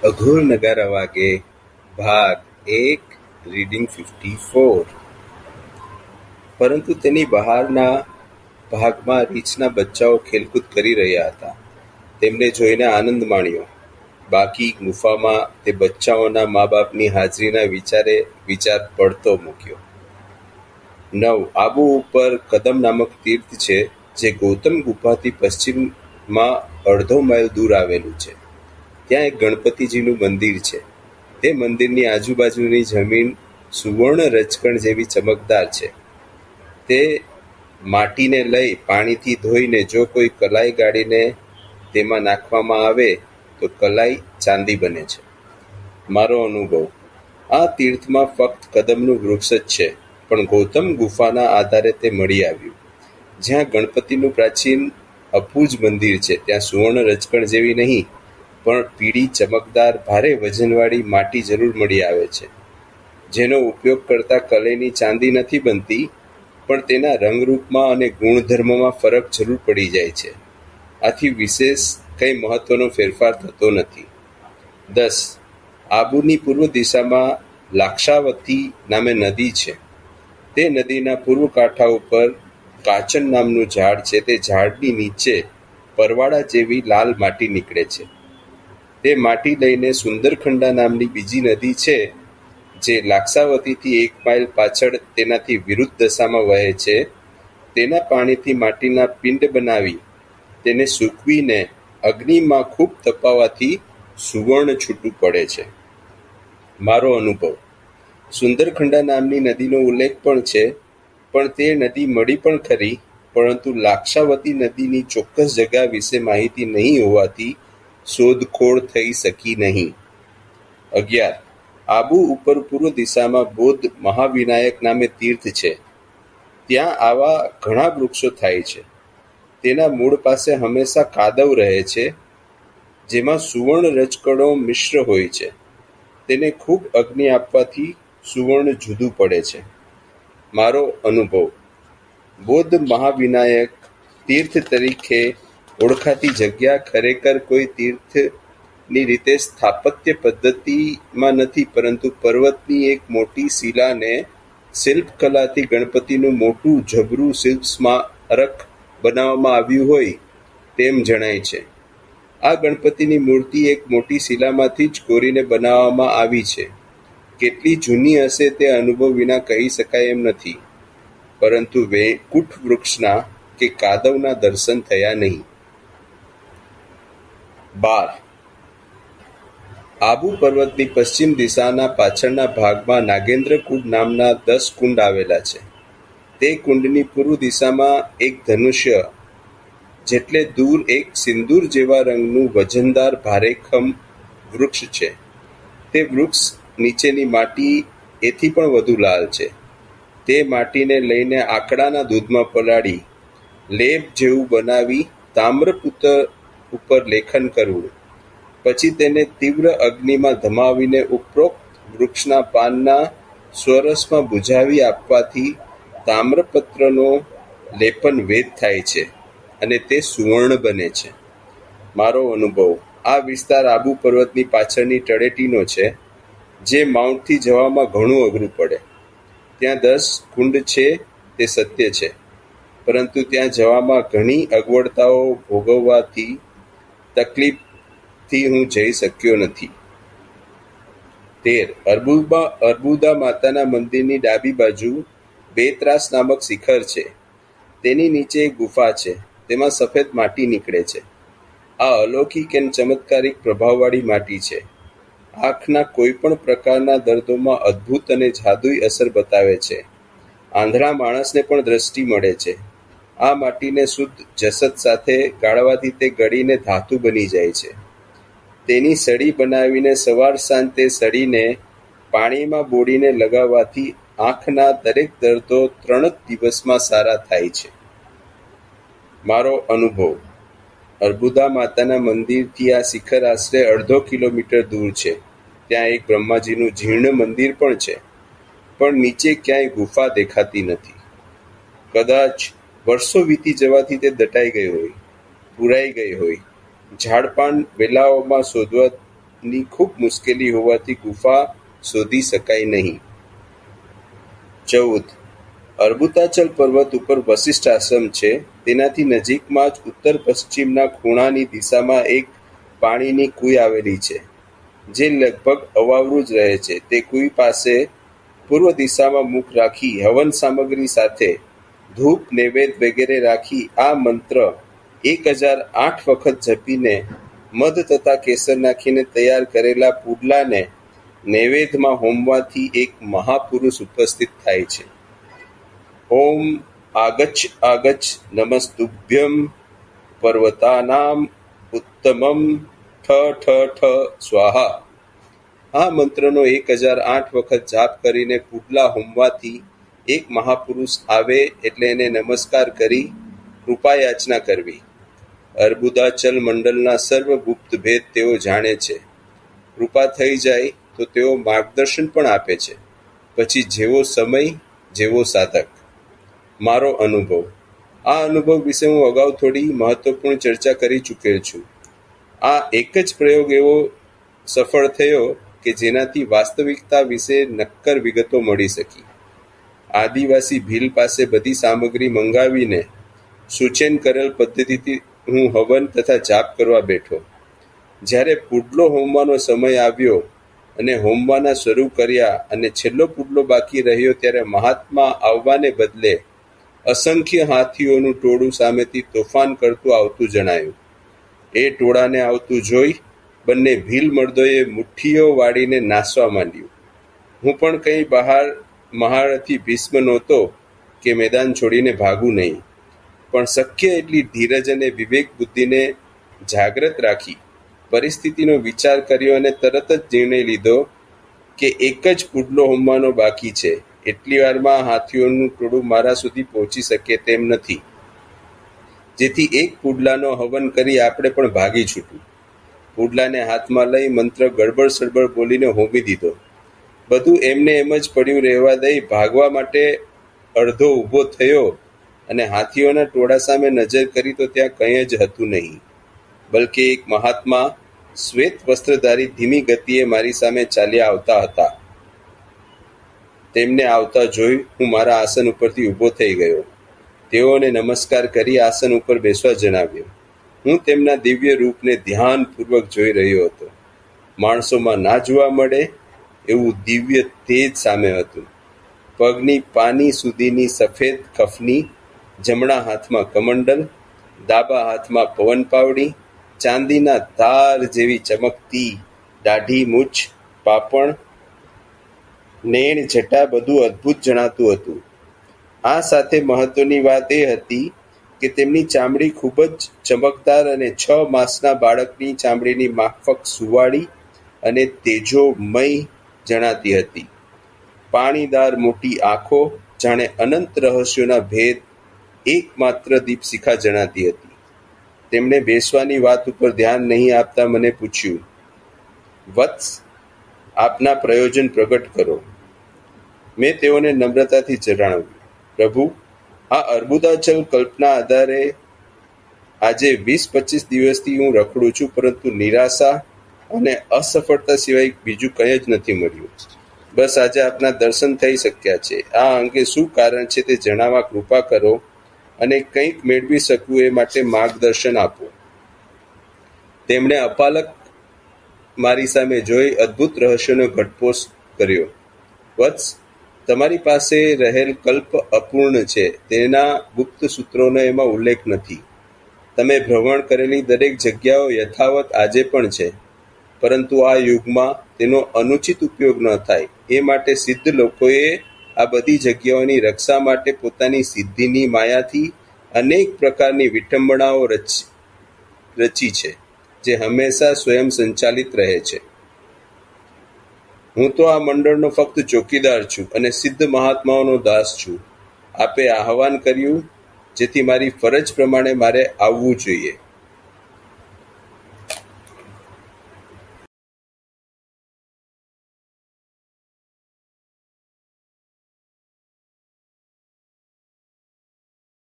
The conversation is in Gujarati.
અઘોર નગારા વાગે ભાગ 1 રીડિંગ 54. પરંતુ તેની બહારના ભાગમાં રીંછના બચ્ચાઓ ખેલકૂદ કરી રહ્યા હતા. તેમને જોઈને આનંદ માણ્યો. બાકી ગુફામાં તે બચ્ચાઓના મા બાપની હાજરીના વિચાર પડતો મૂક્યો. 9. આબુ ઉપર કદમ નામક તીર્થ છે, જે ગૌતમ ગુફાથી પશ્ચિમમાં અડધો માઇલ દૂર આવેલું છે. ત્યાં એક ગણપતિજીનું મંદિર છે. તે મંદિરની આજુબાજુની જમીન સુવર્ણ રજકણ જેવી ચમકદાર છે. તે માટીને લઈ પાણીથી ધોઈને જો કોઈ કલાઈ ગાળીને તેમાં નાખવામાં આવે તો કલાઈ ચાંદી બને છે. મારો અનુભવ: આ તીર્થમાં ફક્ત કદમનું વૃક્ષ જ છે, પણ ગૌતમ ગુફાના આધારે તે મળી આવ્યું. જ્યાં ગણપતિનું પ્રાચીન અપૂજ મંદિર છે, ત્યાં સુવર્ણ રજકણ જેવી નહીં, પણ પીળી ચમકદાર ભારે વજનવાળી માટી જરૂર મળી આવે છે, જેનો ઉપયોગ કરતા કલાઈની ચાંદી નથી બનતી, પણ તેના રંગરૂપમાં અને ગુણધર્મમાં ફરક જરૂર પડી જાય છે. આથી વિશેષ કંઈ મહત્વનો ફેરફાર થતો નથી. 10. આબુની પૂર્વ દિશામાં લાક્ષાવતી નામે નદી છે. તે નદીના પૂર્વ કાંઠા ઉપર કાચન નામનું ઝાડ છે. તે ઝાડની નીચે પરવાળા જેવી લાલ માટી નીકળે છે. તે માટી લઈને સુંદરખંડા નામની બીજી નદી છે, જે લાક્ષાવતીથી 1 માઇલ પાછળ તેનાથી વિરુદ્ધ દિશામાં વહે છે. તેના પાણીથી માટીના પિંડ બનાવી તેને સૂકવીને અગ્નિમાં ખૂબ તપાવવાથી સુવર્ણ છૂટું પડે છે. મારો અનુભવ: સુંદરખંડા નામની નદીનો ઉલ્લેખ પણ છે, પણ તે નદી મળી પણ ખરી, પરંતુ લાક્ષાવતી નદીની ચોક્કસ જગ્યા વિશે માહિતી નહીં હોવાથી શોધખોળ થઈ શકી નહીં. 11. આબુ ઉપર પૂર્વ દિશામાં બૌદ્ધ મહાવિનાયક નામે તીર્થ છે. ત્યાં આવા ઘણા વૃક્ષો થાય છે. તેના મૂળ પાસે હંમેશા કાદવ રહે છે, જેમાં સુવર્ણ રજકણો મિશ્ર હોય છે. તેને ખૂબ અગ્નિ આપવાથી સુવર્ણ જુદું પડે છે. મારો અનુભવ: બૌદ્ધ મહાવિનાયક તીર્થ તરીકે ઓળખાતી જગ્યા ખરેખર કોઈ તીર્થની રીતે સ્થાપત્ય પદ્ધતિમાં નથી, પરંતુ પર્વતની એક મોટી શિલાને શિલ્પકલાથી ગણપતિનું મોટું જબરું શિલ્પ સ્મારક બનાવવામાં આવ્યું હોય તેમ જણાય છે. આ ગણપતિની મૂર્તિ એક મોટી શિલામાંથી જ કોરીને બનાવવામાં આવી છે. કેટલી જૂની હશે તે અનુભવ વિના કહી શકાય એમ નથી, પરંતુ વૈકુંઠ વૃક્ષના કે કાદવના દર્શન થયા નહીં. 12. આબુ પર્વતની પશ્ચિમ દિશાના પાછળના ભાગમાં નાગેન્દ્ર કુંડ નામના 10 કુંડ આવેલા છે. તે કુંડની પૂર્વ દિશામાં એક ધનુષ્ય જેટલે દૂર એક સિંદૂર જેવા રંગનું વજનદાર ભારેખમ વૃક્ષ છે. તે વૃક્ષ નીચેની માટી એથી પણ વધુ લાલ છે. તે માટીને લઈને આકડાના દૂધમાં પલાળી લેપ જેવું બનાવી તામ્રપત્ર ઉપર લેખન કરવું, પછી તેને તીવ્ર અગ્નિમાં ધમાવીને ઉપરોક્ત વૃક્ષના પાનના સ્વરસમાં બુઝાવી આપવાથી તામ્રપત્રનો લેપન વેદ થાય છે અને તે સુવર્ણ બને છે. મારો અનુભવ: આ વિસ્તાર આબુ પર્વતની પાછળની તળેટીનો છે, જે માઉન્ટથી જવામાં ઘણું અઘરું પડે. ત્યાં 10 કુંડ છે તે સત્ય છે, પરંતુ ત્યાં જવામાં ઘણી અગવડતાઓ ભોગવવાથી તકલીફથી હું જઈ શક્યો નથી. 13. અર્બુદા માતાના મંદિરની ડાબી બાજુ બેત્રાસ નામક શિખર છે. તેની નીચે એક ગુફા છે. તેમાં સફેદ માટી નીકળે છે. આ અલૌકિક અને ચમત્કારિક પ્રભાવવાળી માટી છે. આંખના કોઈ પણ પ્રકારના દર્દોમાં અદ્ભુત અને જાદુઈ અસર બતાવે છે. આંધળા માણસને પણ દ્રષ્ટિ મળે છે. આ માટીને શુદ્ધ જસત સાથે ગાળવાથી તે ગળીને ધાતુ બની જાય છે. તેની સળી બનાવીને સવાર સાંજ તે સળીને પાણીમાં બોળીને લગાવવાથી આંખના દરેક દર્દો 3 જ દિવસમાં સારા થાય છે. મારો અનુભવ: અર્બુદા માતાના મંદિરથી આ શિખર આશરે અડધો કિલોમીટર દૂર છે. ત્યાં એક બ્રહ્માજીનું જીર્ણ મંદિર પણ છે, પણ નીચે ક્યાંય ગુફા દેખાતી નથી. કદાચ વર્ષો વીતી જવાથી તે દટાઈ ગઈ હોય, પુરાઈ ગઈ હોય. ઝાડપાન વેલાઓમાં શોધવા જવાની ખૂબ મુશ્કેલી હોવાથી ગુફા શોધી શકાય નહીં. 14. અર્બુતાચલ પર્વત ઉપર વશિષ્ઠ આશ્રમ છે. તેનાથી નજીકમાં જ ઉત્તર પશ્ચિમના ખૂણાની દિશામાં એક પાણીની કુઈ આવેલી છે, જે લગભગ અવાવરું જ રહે છે. તે કુઈ પાસે પૂર્વ દિશામાં મુખ રાખી હવન સામગ્રી સાથે ધૂપ, નૈવેદ્ય વગેરે રાખી આ મંત્ર 1008 વખત જપીને મધ તથા કેસર નાખીને તૈયાર કરેલા પુડલાને નૈવેદ્યમાં હોમવાથી એક મહાપુરુષ ઉપસ્થિત થાય છે. ઓમ આગચ્છ આગચ્છ નમસ્તુભ્યમ પર્વતાનામ ઉત્તમમ ઠ ઠ ઠ સ્વાહા. આ મંત્રનો 1008 વખત જાપ કરીને પુડલા હોમવાથી એક મહાપુરુષ આવે એટલે એને નમસ્કાર કરી કૃપા યાચના કરવી. અર્બુદાચલ મંડળના સર્વ ગુપ્ત ભેદ તેઓ જાણે છે. કૃપા થઈ જાય તો તેઓ માર્ગદર્શન પણ આપે છે. પછી જેવો સમય, જેવો સાધક. મારો અનુભવ. આ અનુભવ વિશે હું અગાઉ થોડી મહત્વપૂર્ણ ચર્ચા કરી ચૂકેલ છું. આ એક જ પ્રયોગ એવો સફળ થયો કે જેનાથી વાસ્તવિકતા વિશે નક્કર વિગતો મળી શકી. આદિવાસી ભીલ પાસે બધી સામગ્રી મંગાવીને સૂચન કરેલ પદ્ધતિથી હું હવન તથા જાપ કરવા બેઠો. જ્યારે પુડલો હોમવાનો સમય આવ્યો અને હોમવાના શરૂ કર્યા અને છેલ્લો પુડલો બાકી રહ્યો ત્યારે મહાત્મા આવવાને બદલે અસંખ્ય હાથીઓનું ટોળું સામેથી તોફાન કરતું આવતું જણાયું. એ ટોળાને આવતું જોઈ બંને ભીલ મર્દોએ મુઠ્ઠીઓ વાળીને નાસવા માંડ્યું. હું પણ કંઈ બહાર મહારથી ભીષ્મ નહોતો કે મેદાન છોડીને ભાગું નહીં, પણ શક્ય એટલી ધીરજ અને વિવેક બુદ્ધિને જાગ્રત રાખી પરિસ્થિતિનો વિચાર કર્યો અને તરત જ નિર્ણય લીધો કે એક જ પુડલો હોમવાનો બાકી છે. એટલી વારમાં હાથીઓનું ટોળું મારા સુધી પહોંચી શકે તેમ નથી, જેથી એક પુડલાનો હવન કરી આપણે પણ ભાગી છૂટું. પુડલાને હાથમાં લઈ મંત્ર ગડબડ સડબડ બોલીને હોમી દીધો. બધું એમને એમ જ પડ્યું રહેવા દઈ ભાગવા માટે અડધો ઊભો થયો અને હાથીઓના ટોળા સામે નજર કરી તો ત્યાં કંઈ જ હતું નહીં, બલકે એક મહાત્મા શ્વેત વસ્ત્રધારી ધીમી ગતિએ મારી સામે ચાલ્યા આવતા હતા. તેમને આવતા જોઈ હું મારા આસન ઉપરથી ઊભો થઈ ગયો. તેઓને નમસ્કાર કરી આસન ઉપર બેસવા જણાવ્યો. હું તેમના દિવ્ય રૂપને ધ્યાનપૂર્વક જોઈ રહ્યો હતો. માણસોમાં ના જોવા મળે એવું દિવ્ય તેજ સામે હતું. પગની પાની સુધીની સફેદ ખફની, જમણા હાથમાં કમંડલ, ડાબા હાથમાં પવન પાવડી, ચાંદીના તાર જેવી ચમકતી દાઢી, મૂછ, પાપણ, નેણ, જટા બધું અદ્ભુત જણાતું હતું. આ સાથે મહત્વની વાત એ હતી કે તેમની ચામડી ખૂબ જ ચમકદાર અને 6 માસના બાળકની ચામડીની માફક સુવાળી અને તેજોમય જણાતી હતી. પાણીદાર મોટી આંખો, જાણે અનંત રહસ્યોના ભેદ એકમાત્ર દીપશિખા જણાતી હતી. તેમણે બેસવાની વાત ઉપર ધ્યાન નહીં આપતા મને પૂછ્યું, વત્સ, આપના પ્રયોજન પ્રગટ કરો. મેં તેઓને નમ્રતાથી જણાવ્યું, પ્રભુ, આ અર્બુદાચલ કલ્પના આધારે આજે 20-25 દિવસથી હું રખડું છું, પરંતુ નિરાશા અને અસફળતા સિવાય બીજું કંઈ જ નથી મળ્યું. બસ આજે આપના દર્શન થઈ શક્યા છે. આ અંગે શું કારણ છે તે જણાવવા કૃપા કરો અને કંઈક મેળવી શકું એ માટે માર્ગદર્શન આપો. તેમણે અપાલક મારી સામે જોઈ અદ્ભુત રહસ્યનો ઘટસ્ફોટ કર્યો. વત્સ, તમારી પાસે રહેલ કલ્પ અપૂર્ણ છે. તેના ગુપ્ત સૂત્રોનો એમાં ઉલ્લેખ નથી. તમે ભ્રમણ કરેલી દરેક જગ્યાઓ યથાવત આજે પણ છે, પરંતુ આ યુગમાં તેનો અનુચિત ઉપયોગ ન થાય એ માટે સિદ્ધ લોકોએ આ બધી જગ્યાઓની રક્ષા માટે પોતાની સિદ્ધિની માયાથી અનેક પ્રકારની વિઠંબણાઓ રચી છે, જે હંમેશા સ્વયં સંચાલિત રહે છે. હું તો આ મંડળનો ફક્ત ચોકીદાર છું અને સિદ્ધ મહાત્માઓનો દાસ છું. આપે આહવાન કર્યું, જેથી મારી ફરજ પ્રમાણે મારે આવવું જોઈએ.